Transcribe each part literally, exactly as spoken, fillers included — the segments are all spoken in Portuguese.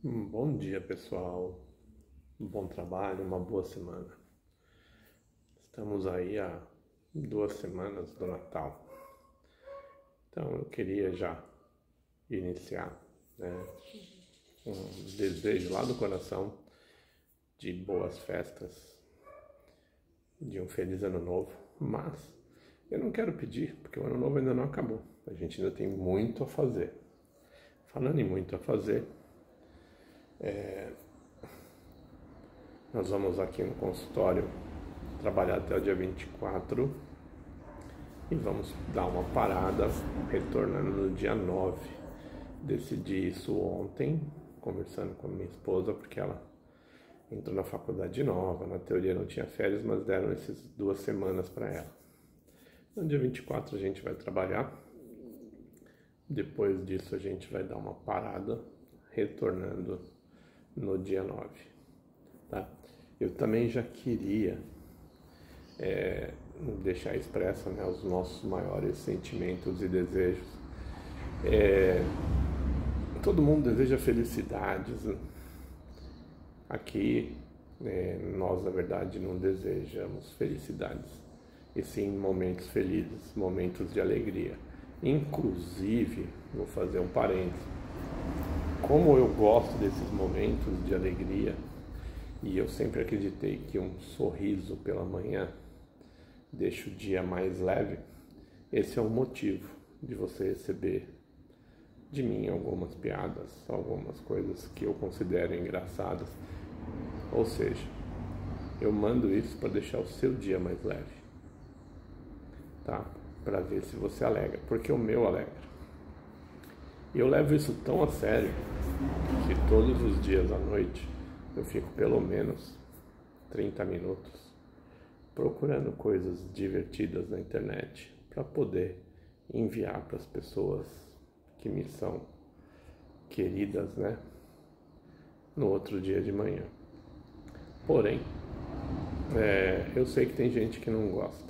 Um bom dia, pessoal. Um bom trabalho, uma boa semana. Estamos aí há duas semanas do Natal. Então eu queria já iniciar, né, um desejo lá do coração de boas festas, de um feliz ano novo. Mas eu não quero pedir, porque o ano novo ainda não acabou. A gente ainda tem muito a fazer. Falando em muito a fazer, É, nós vamos aqui no consultório trabalhar até o dia vinte e quatro e vamos dar uma parada, retornando no dia nove. Decidi isso ontem, conversando com a minha esposa, porque ela entrou na faculdade nova, na teoria não tinha férias, mas deram essas duas semanas para ela. No dia vinte e quatro a gente vai trabalhar, depois disso a gente vai dar uma parada, retornando no dia nove, tá? Eu também já queria é, deixar expresso, né, os nossos maiores sentimentos e desejos. É, todo mundo deseja felicidades, né? Aqui, é, nós, na verdade, não desejamos felicidades, e sim momentos felizes, momentos de alegria. Inclusive, vou fazer um parênteses, como eu gosto desses momentos de alegria, e eu sempre acreditei que um sorriso pela manhã deixa o dia mais leve, esse é um motivo de você receber de mim algumas piadas, algumas coisas que eu considero engraçadas. Ou seja, eu mando isso para deixar o seu dia mais leve, tá? Para ver se você alegra, porque o meu alegra. E eu levo isso tão a sério que todos os dias à noite eu fico pelo menos trinta minutos procurando coisas divertidas na internet para poder enviar para as pessoas que me são queridas, né, no outro dia de manhã. Porém, é, eu sei que tem gente que não gosta.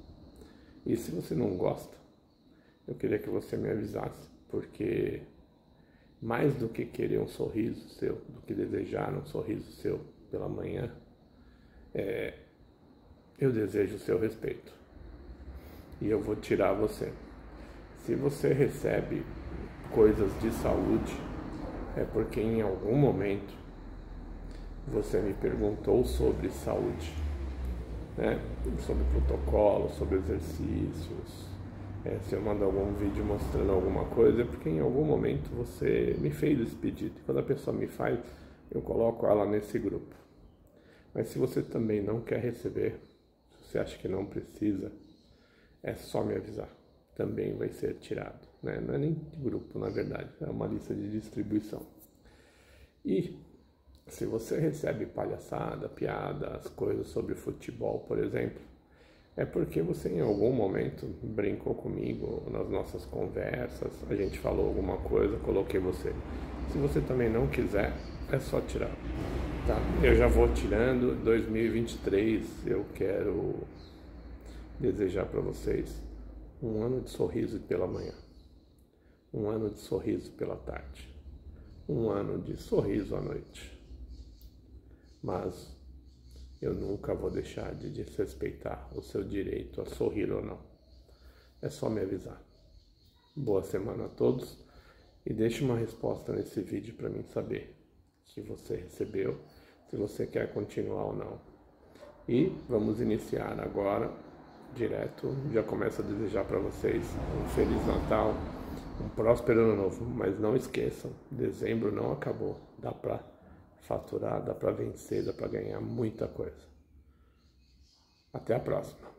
E se você não gosta, eu queria que você me avisasse, porque mais do que querer um sorriso seu, do que desejar um sorriso seu pela manhã, é, eu desejo o seu respeito. E eu vou tirar você. Se você recebe coisas de saúde, é porque em algum momento você me perguntou sobre saúde, né? Sobre protocolo, sobre exercícios. É, se eu mando algum vídeo mostrando alguma coisa, é porque em algum momento você me fez esse pedido. Quando a pessoa me faz, eu coloco ela nesse grupo. Mas se você também não quer receber, se você acha que não precisa, é só me avisar. Também vai ser tirado, né? Não é nem de grupo, na verdade, é uma lista de distribuição. E se você recebe palhaçada, piadas, coisas sobre futebol, por exemplo, é porque você em algum momento brincou comigo nas nossas conversas, a gente falou alguma coisa, coloquei você. Se você também não quiser, é só tirar, tá? Eu já vou tirando. Dois mil e vinte e três eu quero desejar para vocês um ano de sorriso pela manhã, um ano de sorriso pela tarde, um ano de sorriso à noite. Mas eu nunca vou deixar de desrespeitar o seu direito a sorrir ou não. É só me avisar. Boa semana a todos e deixe uma resposta nesse vídeo para mim saber se você recebeu, se você quer continuar ou não. E vamos iniciar agora, direto, já começo a desejar para vocês um Feliz Natal, um próspero ano novo, mas não esqueçam, dezembro não acabou, dá para faturar, dá para vencer, dá para ganhar muita coisa. Até a próxima.